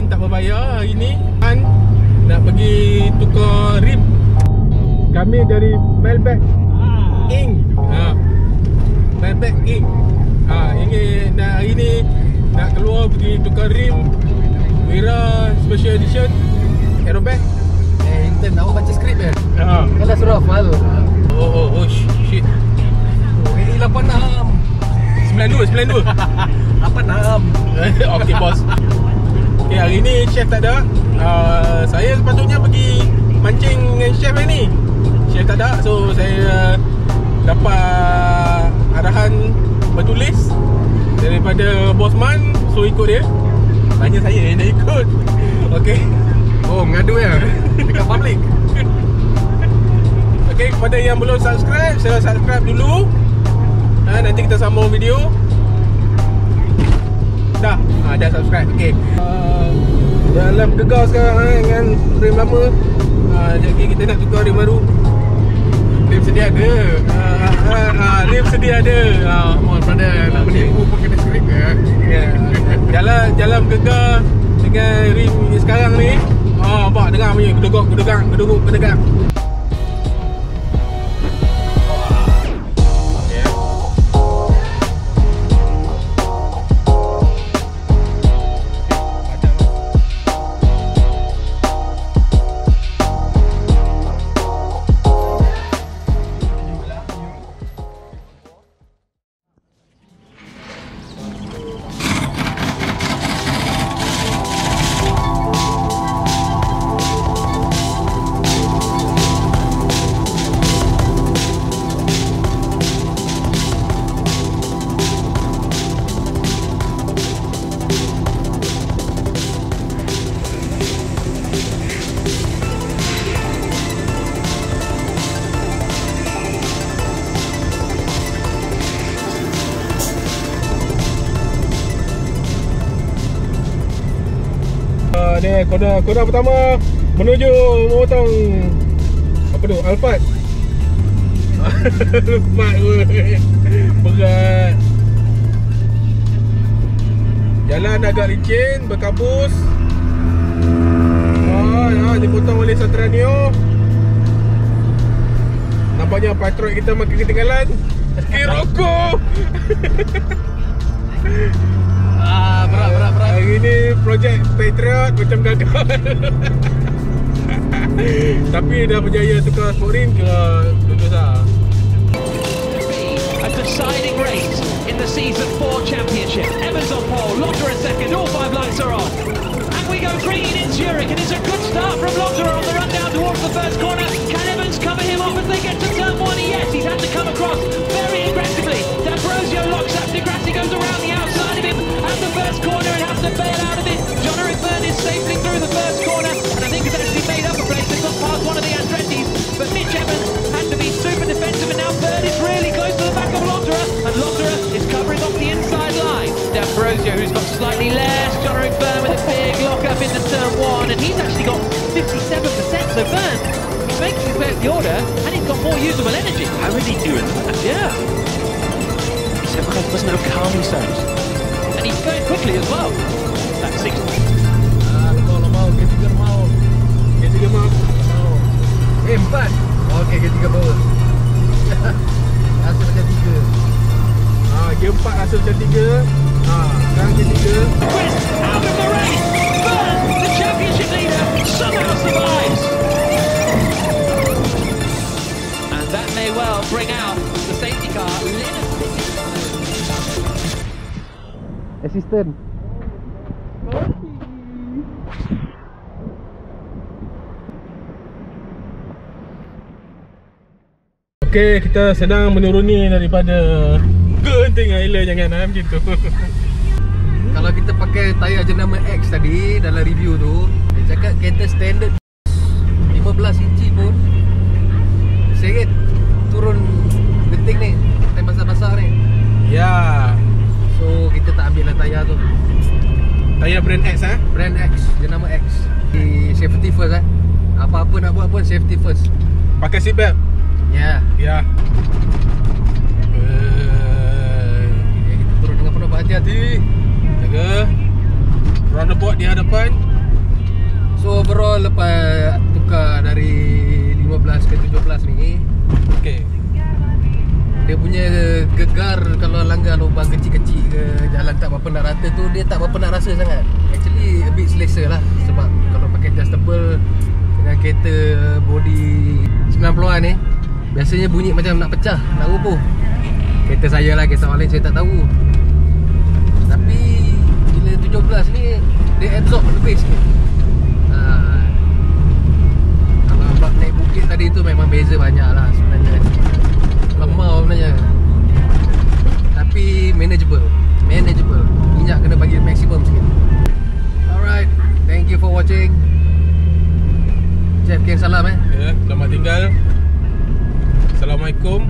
tak berbayar hari ni. Nak pergi tukar rim. Kami dari Melback Inc. Melback Inc. Hari ni nak keluar pergi tukar rim Wira Special Edition Aeroback. Intern awak baca skrip kan? Kan dah suruh hafal. Oh shit. AI 86 92 86. Okay bos. Okay, hari ni chef tak ada. Saya sepatutnya pergi mancing dengan chef hari ni. Chef tak ada, so saya dapat arahan bertulis daripada Bosman, so ikut dia. Tanya saya yang nak ikut. Okay. Oh, mengadu ya dekat public. Okay, kepada yang belum subscribe, sila subscribe dulu. Nanti kita sambung video. Dah subscribe. Okay. Dalam gegar sekarang dengan rim lama. Sekejap lagi kita nak tukar rim baru. Rim sedia ada. Rim sedia ada. Mohon pada nak menipu pun kena skrip ke. Jalan gegar dengan rim sekarang ni. Nampak dengar bunyi gedegak. Ni kona pertama menuju memotong apa tu? Alphard. Alphard berat. Jalan agak licin, berkabus. Dipotong oleh Satranio. Nampaknya patrol kita makin ketinggalan. Rokok. Berat. Hari ni projek Patriot macam gagal. Tapi dah berjaya tukar sport rim ke lulus lah. A deciding race in the season 4 championship. Evans on pole, Logger in second, all 5 lights are on. And we go green in Zurich, and it's a good start from Logger on the run down towards the first corner. Can Evans cover him off as they get to turn 1? Yes, he's had to come across very aggressively. D'Ambrosio locks up, De Grassi goes around the outside of him at the first corner and has to bail out of it. John-Eric Byrne is safely through the first corner, and I think has actually made up a place. They've got past one of the Andretti's, but Mitch Evans had to be super defensive, and now Byrne is really close to the back of Loggerer, and Loggerer is covering off the inside line. D'Ambrosio, who's got slightly less, John-Eric Byrne with a big lock up into turn 1, and he's actually got 57%, so Byrne makes his way up the order, and he's got more usable energy. How is he doing that? Yeah. He said because he doesn't have calming zones. And he's going quickly as well. That's 6. Lemau, G3 lemau. G3 mau. 4. Okey, G3 power. Rasa macam 3. G4 rasa macam 3. Sekarang G3. Twist out of the race. Byrne, the championship leader, somehow survives. And that may well bring out the safety car. Assistant. Okey, kita sedang menuruni daripada Genting Island. Jangan macam tu. Kalau kita pakai tayar jenama X tadi dalam review tu, dia cakap kereta standard 15 inci pun seret turun Genting ni, time basah-basah ni. Ya. So kita tak ambil lah tayar tu. Tayar brand X Brand X, jenama X. Di safety first Apa-apa nak buat pun safety first. Pakai seat belt. Ya. Ya. Kita turun dengan penuh hati-hati. Jaga. Roundabout di hadapan. So overall lepas tukar dari 15 ke 17 ni, Okay. dia punya gegar kalau langgar lubang kecil-kecil ke jalan tak berapa nak rata tu, dia tak berapa nak rasa sangat. Actually a bit selesa lah. Sebab kalau pakai adjustable dengan kereta body 90-an ni, biasanya bunyi macam nak pecah, nak roboh. Kereta saya lah, kereta orang lain saya tak tahu. Tapi bila 17 ni, dia absorb lebih sikit. Kalau abang naik bukit tadi tu memang beza banyak lah sebenarnya. Lemau sebenarnya, tapi manageable. Minyak kena bagi maksimum sikit. Alright, thank you for watching. Jeff, kirim salam Ya, selamat tinggal. Assalamualaikum.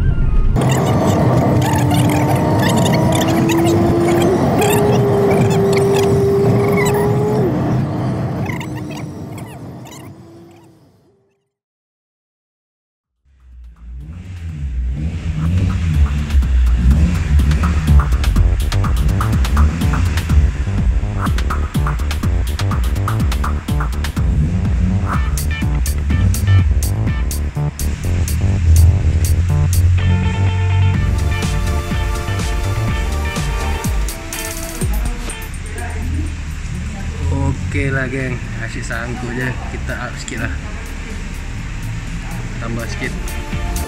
Okey lah geng, asyik sangkut je. Kita up sikit lah, tambah sikit.